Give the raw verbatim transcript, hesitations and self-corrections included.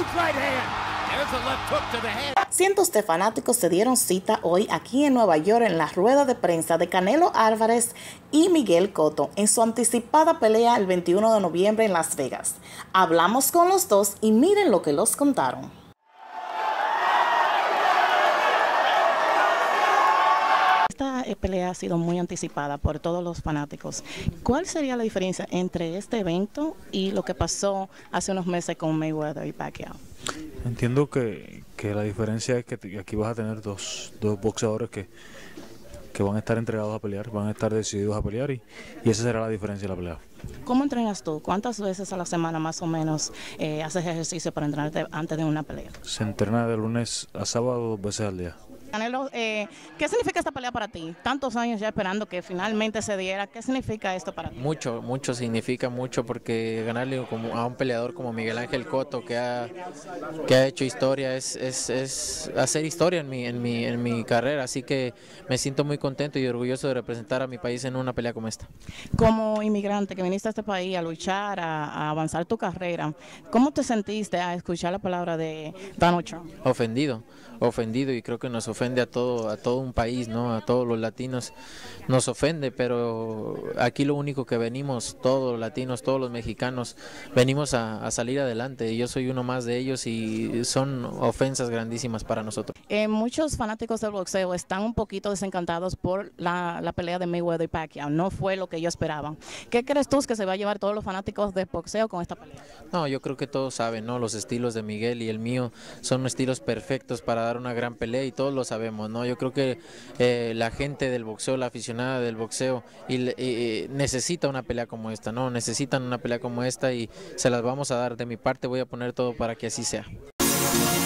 Cientos de fanáticos se dieron cita hoy aquí en Nueva York en la rueda de prensa de Canelo Álvarez y Miguel Cotto en su anticipada pelea el veintiuno de noviembre en Las Vegas. Hablamos con los dos y miren lo que los contaron. Esta pelea ha sido muy anticipada por todos los fanáticos. ¿Cuál sería la diferencia entre este evento y lo que pasó hace unos meses con Mayweather y Pacquiao? Entiendo que, que la diferencia es que aquí vas a tener dos, dos boxeadores que, que van a estar entregados a pelear, van a estar decididos a pelear y, y esa será la diferencia de la pelea. ¿Cómo entrenas tú? ¿Cuántas veces a la semana más o menos eh, haces ejercicio para entrenarte antes de una pelea? Se entrena de lunes a sábado dos veces al día. Canelo, eh, ¿qué significa esta pelea para ti? Tantos años ya esperando que finalmente se diera. ¿Qué significa esto para ti? Mucho, mucho significa mucho porque ganarle como a un peleador como Miguel Ángel Cotto que ha, que ha hecho historia es, es, es hacer historia en mi, en, mi, en mi carrera, así que me siento muy contento y orgulloso de representar a mi país en una pelea como esta. Como inmigrante que viniste a este país a luchar, a, a avanzar tu carrera, ¿cómo te sentiste a escuchar la palabra de Donald Trump? Ofendido, ofendido y creo que nos ofende a todo, a todo un país, ¿no? A todos los latinos nos ofende, pero aquí lo único que venimos, todos los latinos, todos los mexicanos, venimos a, a salir adelante y yo soy uno más de ellos y son ofensas grandísimas para nosotros. Eh, muchos fanáticos del boxeo están un poquito desencantados por la, la pelea de Mayweather y Pacquiao, no fue lo que ellos esperaban. ¿Qué crees tú que se va a llevar todos los fanáticos del boxeo con esta pelea? No, yo creo que todos saben, ¿no? Los estilos de Miguel y el mío son estilos perfectos para dar una gran pelea y todos lo sabemos, ¿no? Yo creo que eh, la gente del boxeo, la aficionada del boxeo y, y, necesita una pelea como esta, ¿no? Necesitan una pelea como esta y se las vamos a dar. De mi parte voy a poner todo para que así sea.